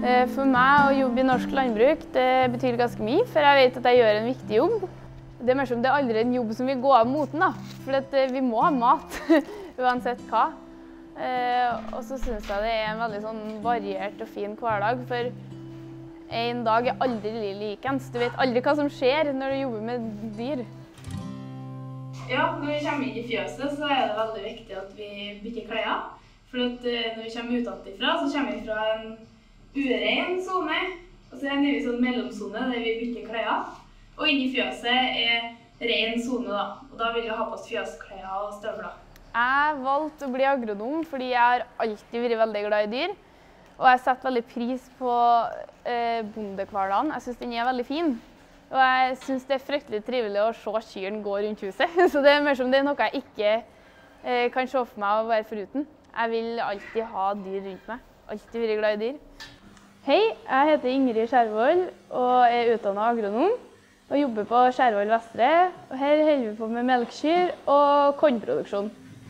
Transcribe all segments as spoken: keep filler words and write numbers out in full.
For meg å jobbe i norsk landbruk, det betyr ganske mye, for jeg vet at jeg gjør en viktig jobb. Det er mer som det er aldri en jobb som vil gå av moten, da. For vi må ha mat, uansett hva. Og så synes jeg det er en veldig sånn variert og fin hverdag, for en dag er aldri likens. Du vet aldri hva som skjer når du jobber med dyr. Ja, når vi kommer inn i fjøset, så er det veldig viktig at vi bytter klær. For når vi kommer utenfra, så kommer vi fra en urein zone, og så er vi i en sånn mellomzone der vi bytter klær. Og inni fjøset er ren zone da, og da vil vi ha på oss fjøsklær og støvler. Jeg valgte å bli agronom fordi jeg har alltid vært veldig glad i dyr. Og jeg setter veldig pris på eh, bondekvardagen. Jeg synes den er veldig fin. Og jeg synes det er fryktelig trivelig å se kyrne gå rundt huset. Så det er mer som det er noe jeg ikke eh, kan se for meg å være foruten. Jeg vil alltid ha dyr rundt meg. Alltid vært glad i dyr. Hei, jeg heter Ingrid Skjærvold og er utdannet agronom. Og jobber på Skjærvoll Vestre. Og her holder vi på med melkekyr og kornproduksjon.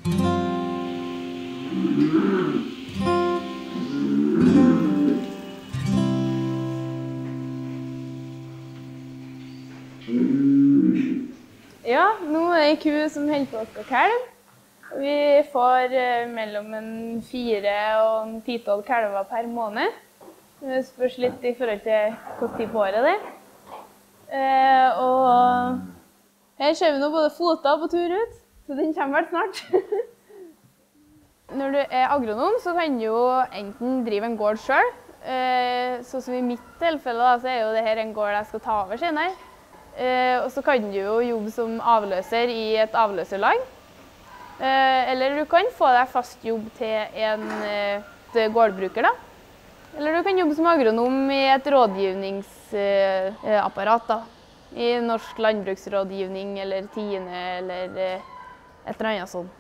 Ja, nå er det en ku som holder på å skal kalve. Vi får mellom en fire og en ti-tolv kalver per måned. Det spørs litt i forhold til hvilken tid på året det er. Eh, og her ser vi nå både fota på tur ut, så den kommer vel snart. Når du er agronom, så kan du jo enten drive en gård selv. Eh, så som i mitt tilfelle da, så er jo dette en gård jeg skal ta over senere. Eh, og så kan du jo jobbe som avløser i et avløserlag. Eh, eller du kan få deg fast jobb til en eh, gårdbruker da. Eller du kan jobbe som agronom i et rådgivningsapparat da. I norsk landbruksrådgivning eller Tine eller eh, et eller annet sånt.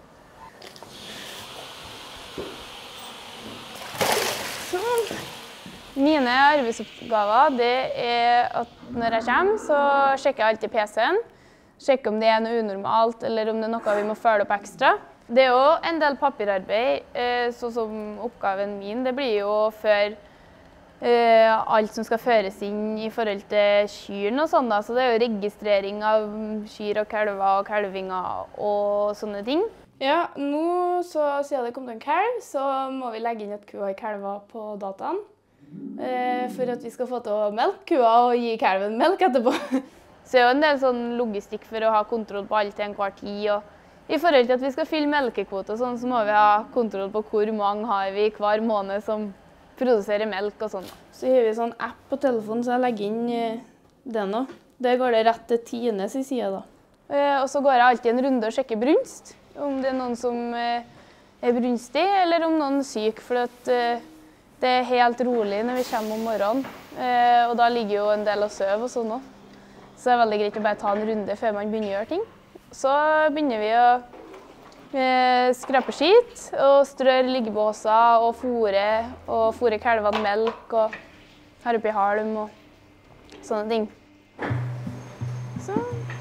Sånn. Mine arbeidsoppgaver det er at når jeg kommer, så sjekker jeg alltid P C-en. Sjekker om det er noe unormalt, eller om det er noe vi må følge opp ekstra. Det er jo en del papirarbeid, sånn som oppgaven min. Det blir jo før alt som skal føres inn i forhold til kyrne og sånn da. Så det er jo registrering av kyr og kalver og kalvinger og sånne ting. Ja, nå så siden det kom til en kalv, så må vi legge inn et kua i kalver på dataen. For at vi skal få til å melke kua og gi kalven melk etterpå. Så det er jo en del sånn logistikk for å ha kontroll på alt til enhver tid. Og i forhold til at vi skal fylle melkekvote og sånn, så må vi ha kontroll på hvor mange har vi hver måned som produserer melk og sånn. Så har vi sånn app på telefonen, så jeg legger inn det nå. Der går det rett til Tines i siden da. Og så går jeg alltid en runde og sjekker brunst. Om det er noen som er brunstig, eller om noen er syk. For at det er helt rolig når vi kommer om morgenen. Og da ligger jo en del og søv og sånn også. Så det er veldig greit å bare ta en runde før man begynner å gjøre ting. Så begynner vi å eh, skrape skit, og strør liggebåser, og fôre, og fôre kalvene melk, og her oppi halm, og sånne ting. Så.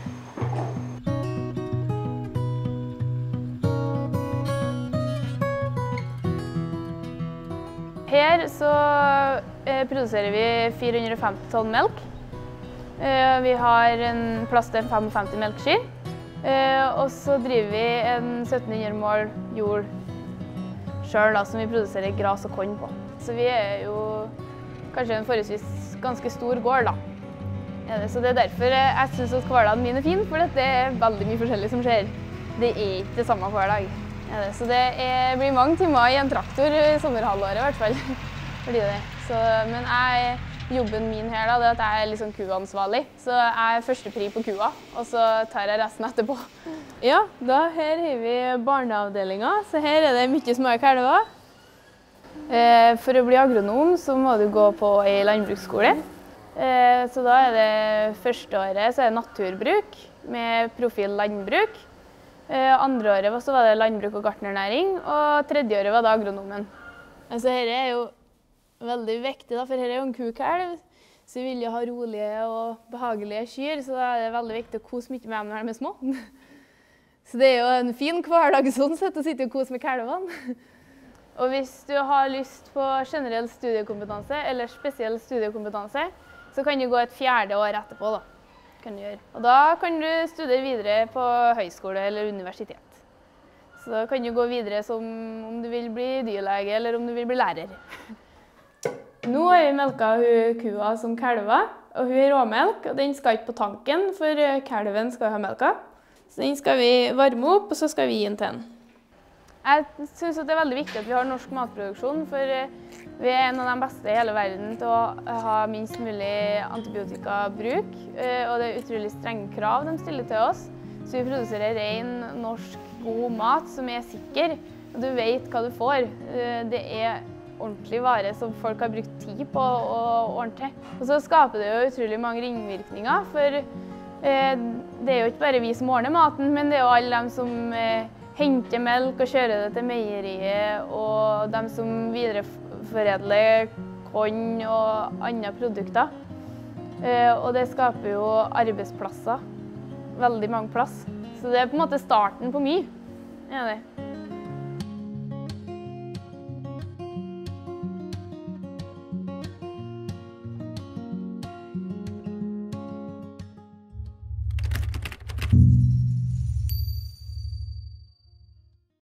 Her så eh, produserer vi fire hundre og femti tonn melk. Vi har en plass til femtifem melkekyr, og så driver vi en sytten hundre mål jord selv da, som vi produserer gras og korn på. Så vi er jo kanskje en forholdsvis ganske stor gård da. Så det er derfor jeg synes at hverdagen min er fin, for det er veldig mye forskjellig som skjer. Det er ikke det samme hver dag. Så det er, blir mange timer i en traktor i sommerhalvåret i hvert fall. Fordi det. Så, men jeg Jobben min her da, det er at jeg er liksom kuansvarlig, så jeg er førstepri på kua, og så tar jeg resten etterpå. Ja, da her har vi barneavdelingen, så her er det mye små kalver. For å bli agronom så må du gå på en landbruksskole. Så da er det første året så er det naturbruk med profil landbruk. Andre året så var det landbruk og gartnernæring, og tredje året var det agronomen. Altså her er jo veldig viktig, da, for her er jo en kukalv, så vi vil jo ha rolige og behagelige kyr, så da er det veldig viktig å kose mye med dem når de er små. Så det er jo en fin hverdag sånn sett å sitte og kose med kalvene. Og hvis du har lyst på generell studiekompetanse eller spesiell studiekompetanse, så kan du gå et fjerde år etterpå. Da. Kan du gjøre. Og da kan du studere videre på høyskole eller universitet. Så da kan du gå videre som om du vil bli dyrlege eller om du vil bli lærer. Nå har vi melka hun kua som kalver, og hun er råmelk, og den skal ikke på tanken, for kalven skal ha melka. Så den skal vi varme opp, og så skal vi gi den til den. Jeg synes det er veldig viktig at vi har norsk matproduksjon, for vi er en av de beste i hele verden til å ha minst mulig antibiotikabruk, og det er utrolig strenge krav de stiller til oss. Så vi produserer ren, norsk, god mat som er sikker, og du vet hva du får. Det er ordentlig vare som folk har brukt tid på å ordne til. Og så skaper det jo utrolig mange ringvirkninger, for det er jo ikke bare vi som ordner maten, men det er jo alle dem som henter melk og kjører det til meieriet, og dem som videreforedler korn og andre produkter. Og det skaper jo arbeidsplasser, veldig mange plass. Så det er på en måte starten på mye. Er det?